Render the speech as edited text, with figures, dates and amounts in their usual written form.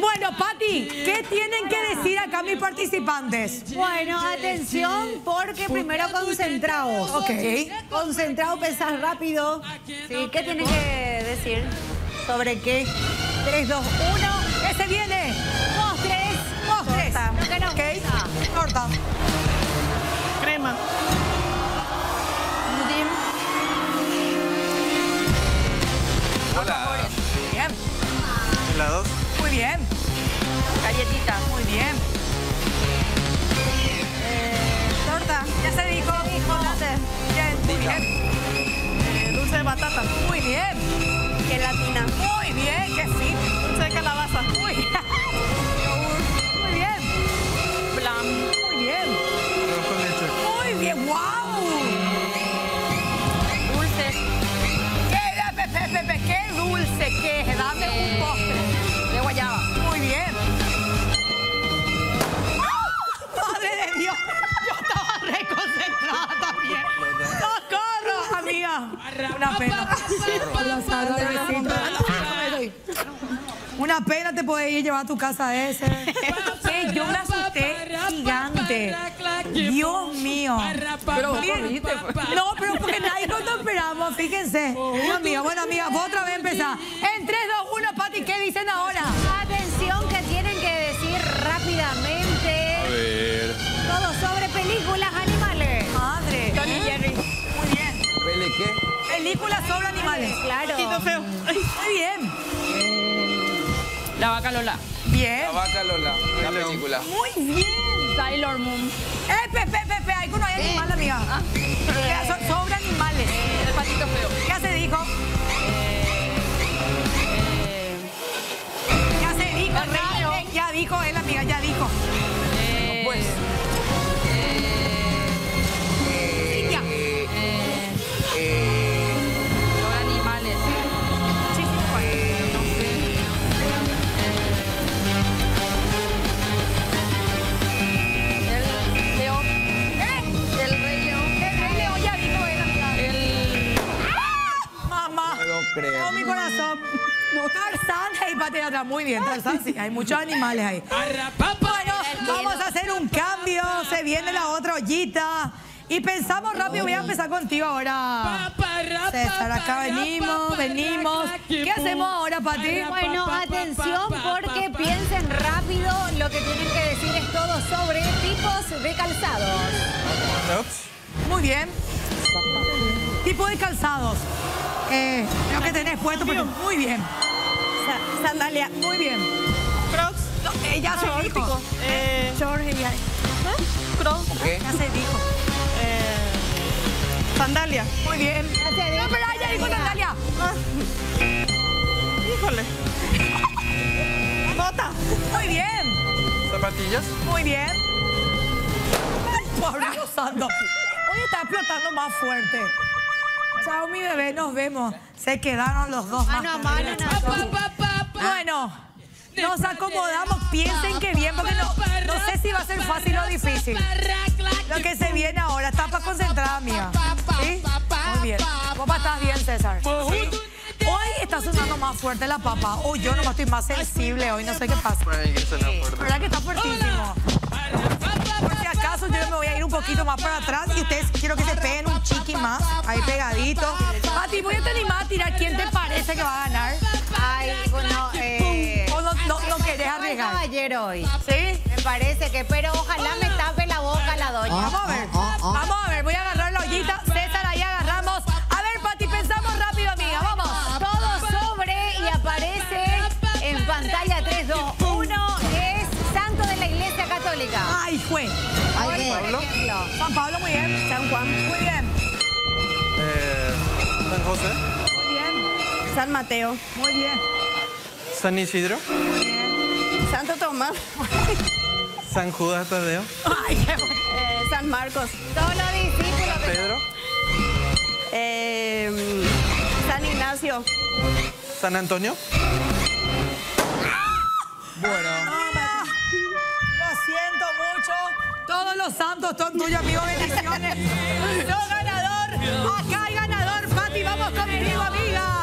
Bueno, Pati, ¿qué tienen que decir acá mis participantes? Bueno, atención, porque primero concentrados. Ok. Concentrados, pensás rápido. Sí, ¿qué tienen que decir? ¿Sobre qué? 3, 2, 1. ¡Ese viene! Postres. Postres. Torta. Lo que nos Ok. gusta. Torta. Crema. Dim. Hola. Bien. Helados. Muy bien. Galletita. Muy bien. Torta. Ya se dijo. Bien. Muy bien. Dulce de batata. Muy bien. Gelatina. Muy bien. Qué fin. Dulce de calabaza. Muy bien. Muy bien. Flan. Muy bien. Arroz con leche. Muy bien. ¡Wow! Dulces. ¿Qué dulce que es? Dame un postre. De guayaba. Muy bien. ¡Ah! ¡Madre de Dios! Yo estaba reconcentrada también. ¡Socorro, amiga! Una pena. Una pena te podés ir llevar a tu casa ese. Yo me asusté gigante. Dios mío. Pero Bien. No, pero porque nadie nos lo esperamos, fíjense. Dios mío. Bueno, amiga, vos otra vez empezás. En 3, 2, 1, Pati, ¿qué dicen ahora? Atención, que tienen que decir rápidamente. A ver. Todo sobre películas, animales. Madre. Tony Jerry. Muy bien. ¿Pele qué? Películas sobre animales. Claro. Quito feo. Ay. Muy bien. La vaca Lola. Bien. La vaca Lola. La película. Muy bien. Sailor Moon. Pepe, ahí no hay animal, amiga. Sobre animales. El patito feo. Ya se dijo. Ya se dijo. Ya dijo él, amiga, ya dijo. Pues. Cintia. Sobre animales. El león. El rey león. El Rey León ya dijo él, amiga. El... Mamá. No lo creo. Oh, mi corazón. Tarzán, hey, Pati, atrás. Muy bien, Tarzán, sí. Hay muchos animales ahí. Bueno, vamos a hacer un cambio. Se viene la otra ollita. Y pensamos rápido, voy a empezar contigo ahora. César, acá venimos. ¿Qué hacemos ahora, Pati? Bueno, atención, porque piensen rápido. Lo que tienen que decir es todo sobre tipos de calzados. Crocs. Muy bien. Tipo de calzados. Lo que tenés puesto, pero muy bien. Sandalia. Muy bien. Crocs. No, ya se dijo. Jorge. Crocs. ¿Qué? Ya se dijo. Sandalia. Muy bien. Ya se dijo. No, pero ya dijo Natalia. Híjole. Bota. Muy bien. Zapatillas. Muy bien. Ay, pobre Dios santo. Hoy está explotando más fuerte. Chao, mi bebé, nos vemos. Se quedaron los dos más. Mano a mano, Bueno, nos acomodamos. Piensen que bien, porque no sé si va a ser fácil o difícil. Lo que se viene ahora. Está para concentrada, amiga. ¿Sí? Muy bien. Vos estás bien, César. ¿Sí? Hoy está sonando más fuerte la papa. O yo nomás estoy más sensible hoy. No sé qué pasa. Por ahí que suena fuerte. ¿Verdad que está fuertísimo? Por si acaso yo me voy a ir un poquito más para atrás y ustedes quiero que se peguen un chiqui más, ahí pegadito. Pati, voy a te animar a tirar quién te parece que va a ganar. Ay, bueno, ¿O no querés soy arriesgar? caballero hoy. ¿Sí? Me parece que, pero ojalá me tape la boca la doña. Vamos a ver, voy a agarrar la ollita. César, ahí agarramos. A ver, Pati, pensamos rápido, amiga, vamos. Todo sobre y aparece en pantalla 3, 2, 1. Es santo de la Iglesia Católica. Ay, fue. Hoy, por Pablo. ejemplo. San Pablo, muy bien. San Juan. Muy bien. San José. Muy bien. San Mateo. Muy bien. San Isidro. Santo Tomás. San Judas Tadeo. Ay, qué bueno. San Marcos. Todos los discípulos. Pedro. San Ignacio. San Antonio. Bueno. Lo siento mucho. Todos los santos son tuyos, amigos. Bendiciones. Sos ganador. Acá hay ganador. Pati, vamos contigo, amiga.